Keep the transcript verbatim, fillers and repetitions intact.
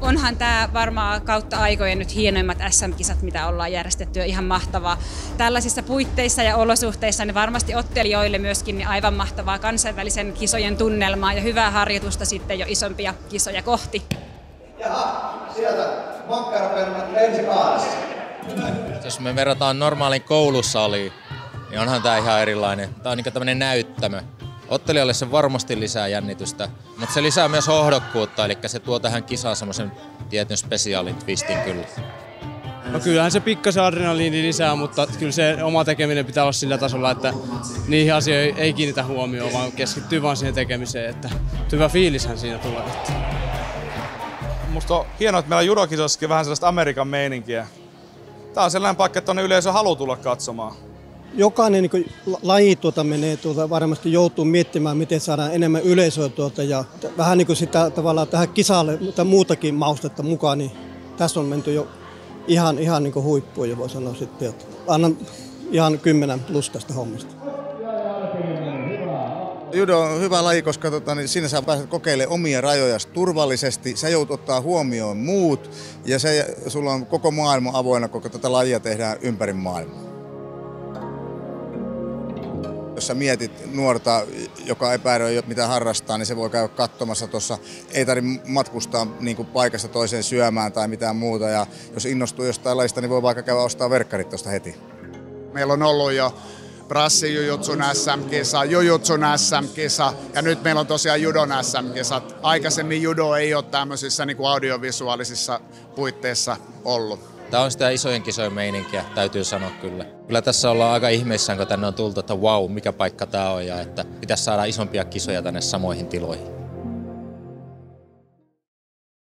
Onhan tämä varmaan kautta aikojen nyt hienoimmat äs äm-kisat, mitä ollaan järjestetty, ja ihan mahtavaa. Tällaisissa puitteissa ja olosuhteissa ne varmasti ottelijoille myöskin niin aivan mahtavaa kansainvälisen kisojen tunnelmaa ja hyvää harjoitusta sitten jo isompia kisoja kohti. Jaha, sieltä makkaraperunat lensi kaaressa. Jos me verrataan normaalin koulusaliin, niin onhan tämä ihan erilainen. Tämä on niin tämmöinen näyttämö. Ottelijalle se varmasti lisää jännitystä, mutta se lisää myös hohdokkuutta, eli se tuo tähän kisaan semmoisen tietyn spesiaalin twistin kyllä. No kyllähän se pikkasen adrenaliini lisää, mutta kyllä se oma tekeminen pitää olla sillä tasolla, että niihin asioihin ei kiinnitä huomioon, vaan keskittyy vaan siihen tekemiseen, että hyvä fiilishän siinä tulee. Musta on hienoa, että meillä on judokisossakin vähän sellaista Amerikan meininkiä. Tää on sellainen paikka, että tonne yleisö haluaa tulla katsomaan. Jokainen niin laji tuota menee tuota, varmasti joutuu miettimään, miten saadaan enemmän yleisöä tuota, ja vähän niin kuin sitä tavallaan tähän kisalle mutta muutakin maustetta mukaan, niin tässä on menty jo ihan, ihan niin kuin huippuun jo voi sanoa sitten, että annan ihan kymmenen plus tästä hommasta. Judo on hyvä laji, koska tota, niin siinä sä pääset kokeilemaan omia rajoja turvallisesti. Sä joudut ottaa huomioon muut ja se, sulla on koko maailma avoinna, koko tätä lajia tehdään ympäri maailmaa. Jos sä mietit nuorta, joka epäilee mitä harrastaa, niin se voi käydä katsomassa tuossa. Ei tarvitse matkustaa niin kuin paikasta toiseen syömään tai mitään muuta. Ja jos innostuu jostain lajista, niin voi vaikka käydä ostaa verkkarit tuosta heti. Meillä on ollut jo brassijujutsun äs äm-kisa, jujutsun äs äm-kisa ja nyt meillä on tosiaan judon äs äm-kisat. Aikaisemmin judo ei ole tämmöisissä niin kuin audiovisuaalisissa puitteissa ollut. Tämä on sitä isojen kisojen meininkiä, täytyy sanoa kyllä. Kyllä tässä ollaan aika ihmeissään, kun tänne on tultu, että vau, mikä paikka tämä on ja että pitäisi saada isompia kisoja tänne samoihin tiloihin.